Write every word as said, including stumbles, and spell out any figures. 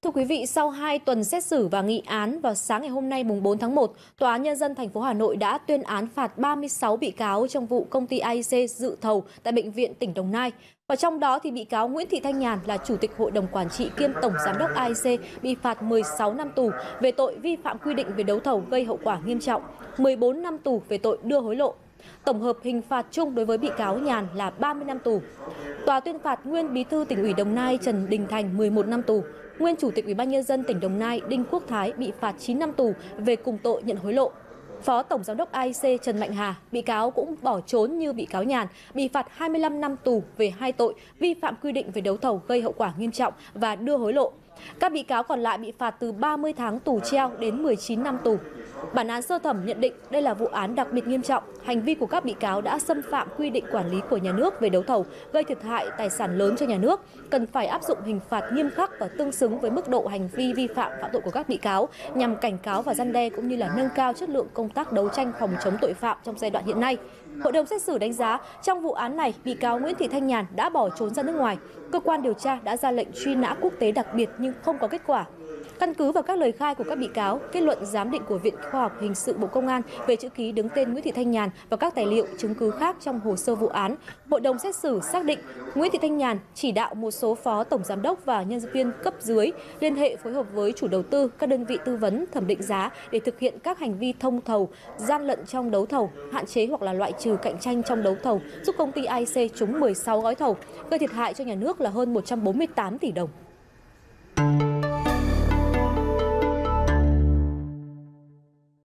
Thưa quý vị, sau hai tuần xét xử và nghị án, vào sáng ngày hôm nay mùng bốn tháng một, Tòa án Nhân dân thành phố Hà Nội đã tuyên án phạt ba mươi sáu bị cáo trong vụ công ty a i xê dự thầu tại Bệnh viện tỉnh Đồng Nai. Và trong đó thì bị cáo Nguyễn Thị Thanh Nhàn là Chủ tịch Hội đồng Quản trị kiêm Tổng Giám đốc a i xê bị phạt mười sáu năm tù về tội vi phạm quy định về đấu thầu gây hậu quả nghiêm trọng, mười bốn năm tù về tội đưa hối lộ. Tổng hợp hình phạt chung đối với bị cáo Nhàn là ba mươi năm tù. Tòa tuyên phạt nguyên Bí thư Tỉnh ủy Đồng Nai Trần Đình Thành mười một năm tù. Nguyên Chủ tịch Ủy ban Nhân dân tỉnh Đồng Nai Đinh Quốc Thái bị phạt chín năm tù về cùng tội nhận hối lộ. Phó Tổng Giám đốc a i xê Trần Mạnh Hà, bị cáo cũng bỏ trốn như bị cáo Nhàn, bị phạt hai mươi lăm năm tù về hai tội vi phạm quy định về đấu thầu gây hậu quả nghiêm trọng và đưa hối lộ. Các bị cáo còn lại bị phạt từ ba mươi tháng tù treo đến mười chín năm tù. Bản án sơ thẩm nhận định đây là vụ án đặc biệt nghiêm trọng, hành vi của các bị cáo đã xâm phạm quy định quản lý của nhà nước về đấu thầu, gây thiệt hại tài sản lớn cho nhà nước, cần phải áp dụng hình phạt nghiêm khắc và tương xứng với mức độ hành vi vi phạm phạm tội của các bị cáo, nhằm cảnh cáo và răn đe cũng như là nâng cao chất lượng công tác đấu tranh phòng chống tội phạm trong giai đoạn hiện nay. Hội đồng xét xử đánh giá trong vụ án này, bị cáo Nguyễn Thị Thanh Nhàn đã bỏ trốn ra nước ngoài. Cơ quan điều tra đã ra lệnh truy nã quốc tế đặc biệt nhưng không có kết quả. Căn cứ vào các lời khai của các bị cáo, kết luận giám định của Viện Khoa học Hình sự Bộ Công an về chữ ký đứng tên Nguyễn Thị Thanh Nhàn và các tài liệu chứng cứ khác trong hồ sơ vụ án, hội đồng xét xử xác định Nguyễn Thị Thanh Nhàn chỉ đạo một số phó tổng giám đốc và nhân viên cấp dưới liên hệ phối hợp với chủ đầu tư, các đơn vị tư vấn thẩm định giá để thực hiện các hành vi thông thầu, gian lận trong đấu thầu, hạn chế hoặc là loại trừ cạnh tranh trong đấu thầu, giúp công ty a i xê trúng mười sáu gói thầu, gây thiệt hại cho nhà nước là hơn một trăm bốn mươi tám tỷ đồng.